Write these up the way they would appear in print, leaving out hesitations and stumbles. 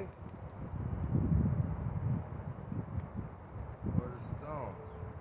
Johnny? Where's the stone?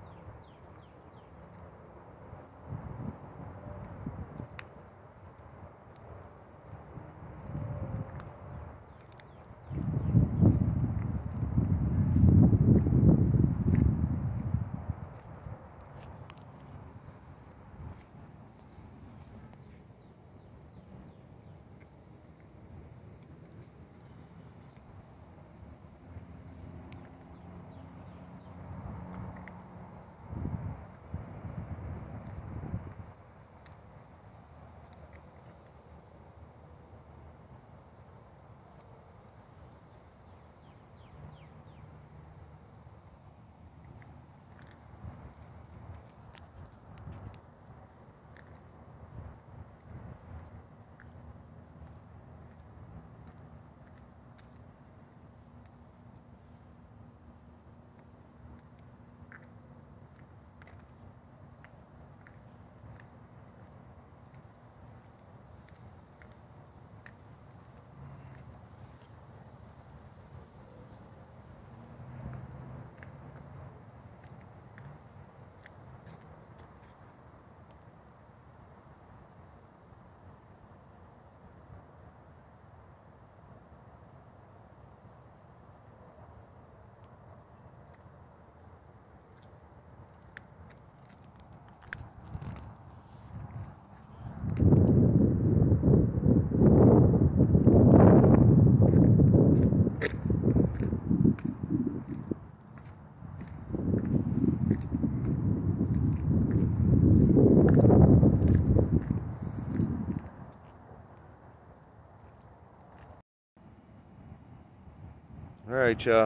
All right, y'all.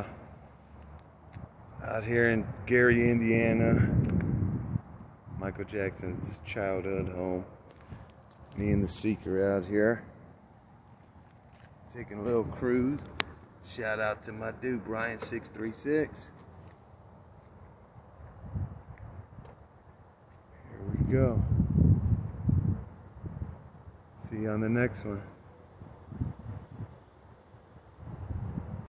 Out here in Gary, Indiana, Michael Jackson's childhood home. Me and the Seeker out here, taking a little cruise. Shout out to my dude, Brian636. Here we go. See you on the next one.